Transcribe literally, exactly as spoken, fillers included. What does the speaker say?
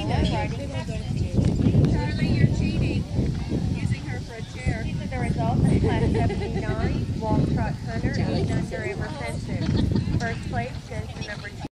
know, Charlie. Charlie, you're cheating. Using her for a chair. These are the results of Class seventy-nine, Walk Trot Hunter, eight under and repentant. First place goes to number two.